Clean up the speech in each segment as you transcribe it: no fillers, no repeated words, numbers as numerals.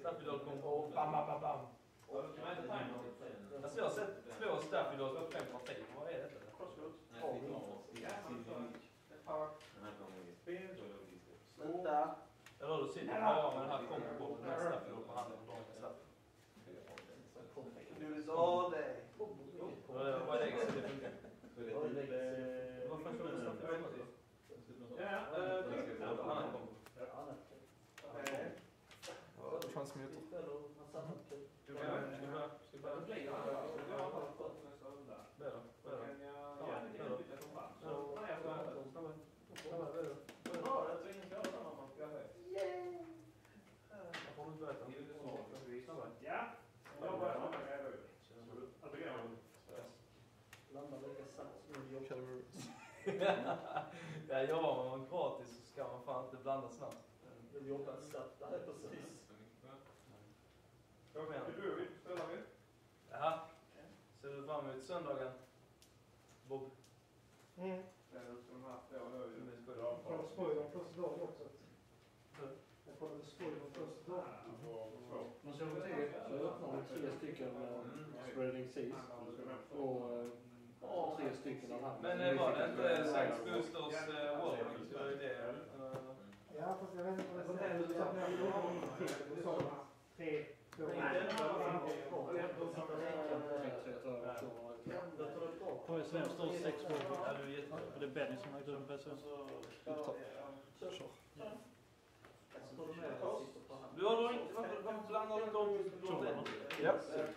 Staffidol kommer. Bam, bam, bam, bam. Alltså jag har sett 2 Staffidol på 5 partier. Vad är detta? Crossroads. Sluta. Eller då sitter jag med den här kombo med Staffidol på handen. Do this all day. Vad är det extra det funkar? Vad fan ska du Staffidol? Ja, Annan kombo. Okej. Transmuter. Ska vi börja? Jag jobbar med man gratis så ska man fan inte blanda snabbt. Du jobbar snabbt där precis. Kom igen. Jaha. Ser du fram emot söndagen? Bob? Mm. Jag får spoiler första dagen också. Jag får spoiler första dagen. Men så öppnar vi 3 stycken Spreading Seas och 3 stycken av han. Men var det inte Sax Boosters Warning? Så är det... Ja, fast jag vet inte vad det är. Du sa 3, 2, 1. På SM står 6 år. Ja, du är jättebra. Det är Benny som har lagt upp på SM. Du har inte... Varför blandar du inte om? Ja.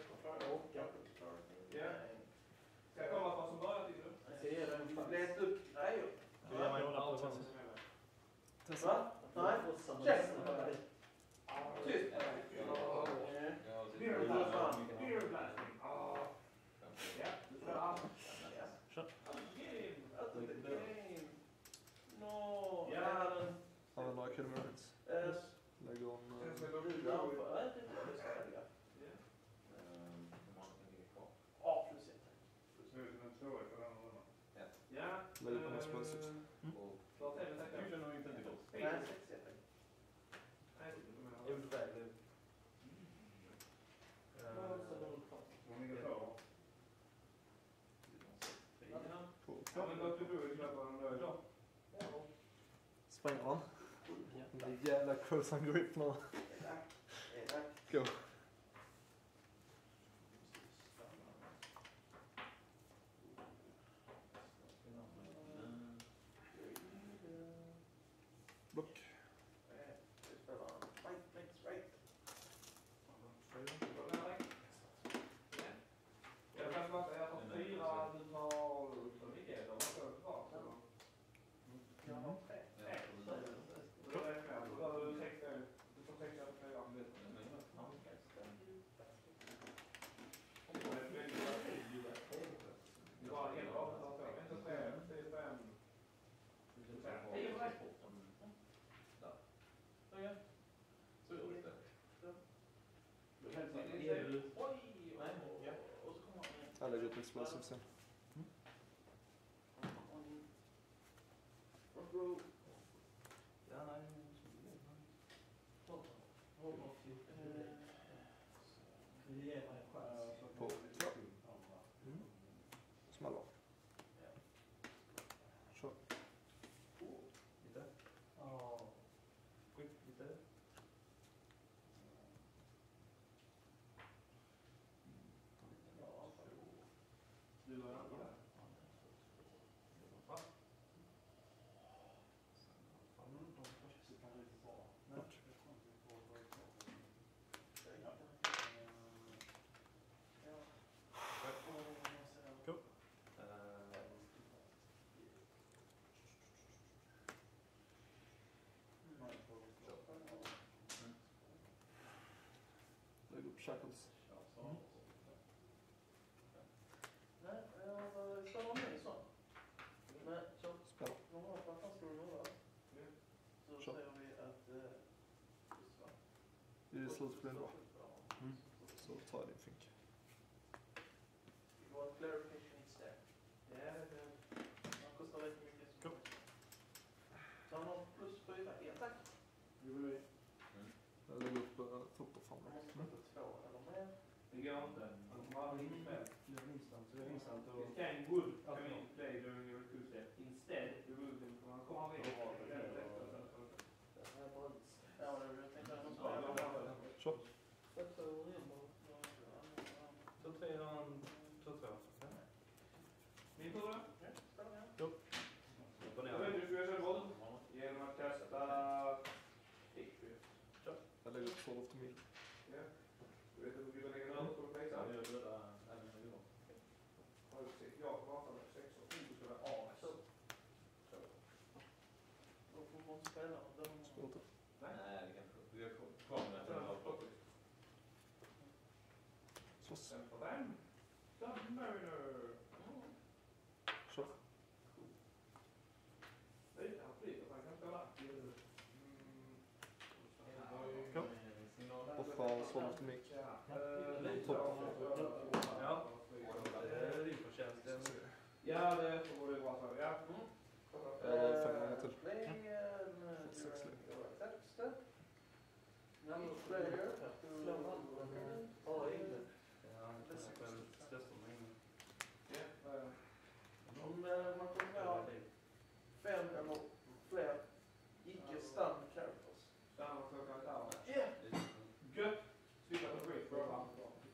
Ska jag komma från som börjar tycker du? Läs upp. Nej. Du ger mig en Va? Nej. Käft. Tyst. Beer blasting. Beer blasting. Ja, du spelar. Kör. No. Ja. Använder Academy Rights. Lägger om... Ja, plus 1. Ja. Lägger på explosives. Klart är det säkert. Nej, 6 1. Odräglig. Spränger han. Det är jävla cross and grip nu. Go. Block. Jag kan bara säga att 4 du tar Mikael och så tillbaka. Jag har 3. Du får 6 av 4. Du har en av dem så. Inte 3, inte 5. Jag lägger upp explosives sen. Ja, nej. På 2. Smäller. Kör. Lite. Skick lite. Du var andra. Go. Lägger upp shackles. Nej, jag spelar med så. Men så. Spelar. Vad fan ska du göra? Så Kör. säger vi att... Det är slutspel. Så tar jag din fink. You want clarification instead? Ja, det kostar lite mycket. Go. Så har man plus 4. Ja, tack. Jag lägger upp topper framme. Det går inte. Han kommer aldrig in själv. Det är Vincent och... It can would come in play during your recruit step. Instead, the movement kommer han kommer aldrig in på det. Ja, jag tänkte att de ska Så. Så 3 har han 2-2. Min tur då? På Jag vet ner. hur du ska köra boll. Genom att kasta kickfist. Jag lägger upp 12 till mil. Ja. Du vet hur du lägger den ut på fejsan? Ja, jag dödar även när vi går. Jag pratar med 6 och du ska vara as. Då får man inte spela. Skål. Nej, det kan inte. Vi har kvar med den. Så. Sen på den. Submariner. Så. Nej, han flyger så han kan spela. Offra 12 till mil. Ja. Det är din förtjänst. Ja, det får det vara så. Ja. Eller 5 gånger till. Number player. Ja, det är största mängden. Om man kommer ha 5 eller fler icke-stun characters. Stanna och klockan ett år. Yeah! Gött! Slippa på skit. Bra.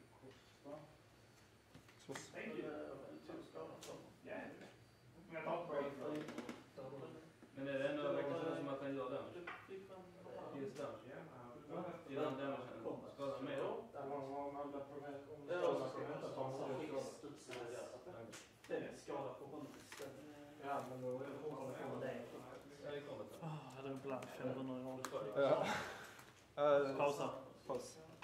Så. Thank you. Ja. Men jag tar inte på skit. Men det är ändå verkligen som att han gör damage. Just damage. Gör han damage skadar mer då? Skada på honom istället. Ja, men då är det honom det. Ja, det kommer. Jag hade en blank 500 i Ja. Pausa. Paus.